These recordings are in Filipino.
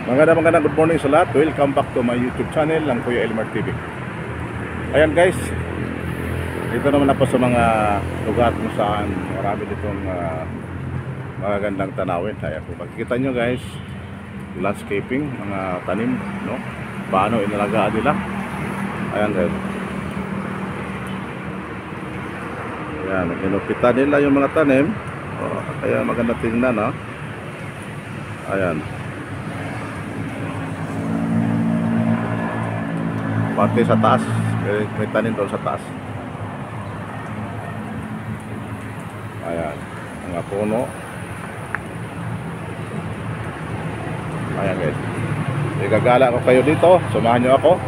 Magandang good morning sa lahat. Welcome back to my YouTube channel, lang Kuya Elmer TV. Ayan guys, dito naman ako sa mga lugar kung saan marami ditong magagandang tanawin. Ayan, kung makikita nyo guys, landscaping, mga tanim, no? Paano inalagaan nila. Ayan guys. Ayan, inupitan nila yung mga tanim. Kaya maganda tingnan, no? Ayan. Pati sa taas, may tanim doon sa taas. Ayan, mga puno. Ayan guys, igagala ko kayo dito, samahan nyo ako.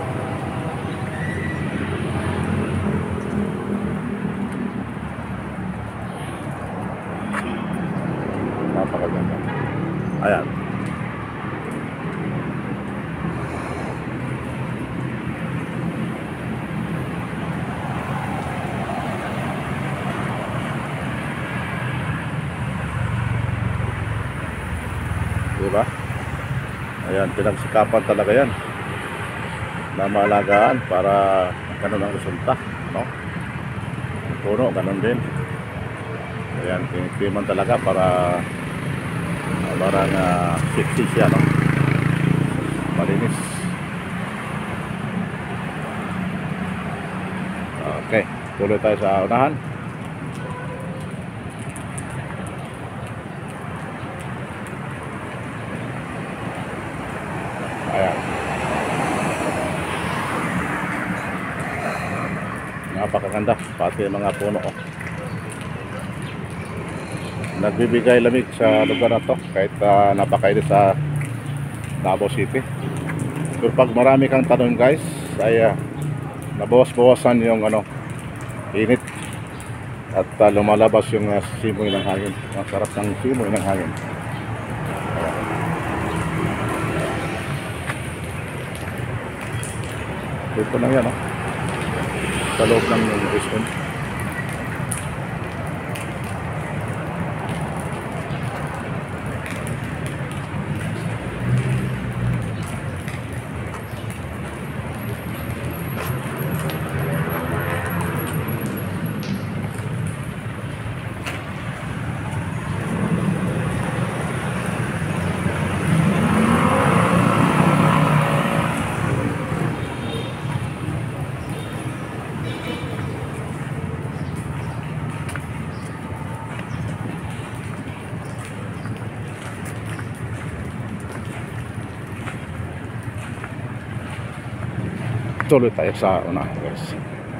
Napakaganda. Ayan. Diba? Ayan, pinagsikapan talaga yan na maalagaan para ganun ang resulta, no? Ang puno, ganun din. Ayan, pinagkiman talaga para parang sexy siya, no? Malinis. Okay, tuloy tayo sa unahan. Ayan. Napakaganda, pati mga puno, oh. Nagbibigay lamig sa lugar na to kahit napakainit sa Davao City. Pero pag marami kang tanong guys, ay nabawas-bawasan yung init at lumalabas yung simoy ng hangin. Ang sarap ng simoy ng hangin. Dito lang yan, sa loob ng basement. Tuloy tayo sa una guys.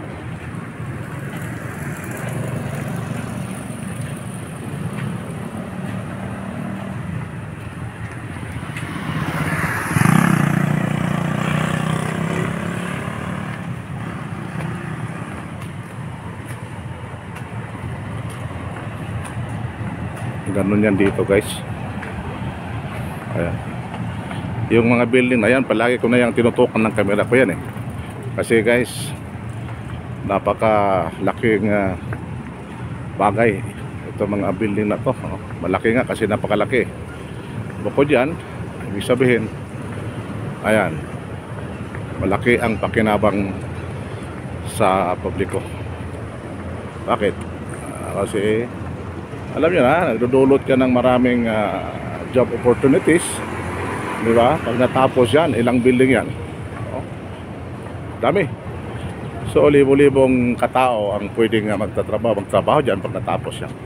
Ganun yan dito guys. Ayan. Yung mga building na yan, palagi ko na yung tinutukan ng camera ko yan eh. Kasi guys, napakalaking bagay ito mga building na to. Malaki nga kasi napakalaki. Bukod yan, ibig sabihin, ayan, malaki ang pakinabang sa publiko. Bakit? Kasi alam nyo na, nagdudulot ka ng maraming job opportunities, di ba? Pag natapos yan, ilang building yan, dami. So libo-libong katao ang pwedeng magtrabaho dyan pag natapos yan.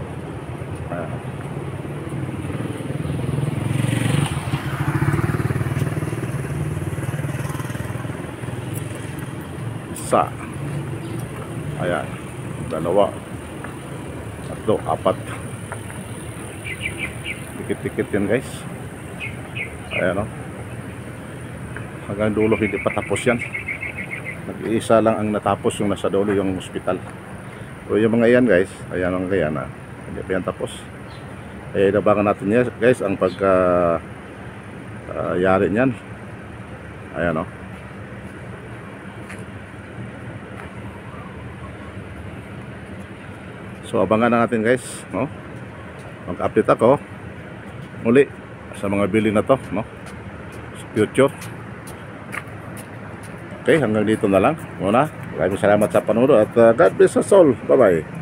Isa, ayan, dalawa, tatlo, apat, dikit-dikit yan guys. Ayan, hanggang dulo hindi pa tapos yan. Nag-iisa lang ang natapos, yung nasa dulo yung hospital. So yung mga yan guys, ayan ang kaya na hindi pa yan tapos. Inabangan natin yan guys ang yari niyan. Ayan, so abangan na natin guys, mag-update ako muli sa mga building na to, future. Okay, hanggang dito na lang muna. Maraming salamat sa panonood at God bless us all. Bye bye.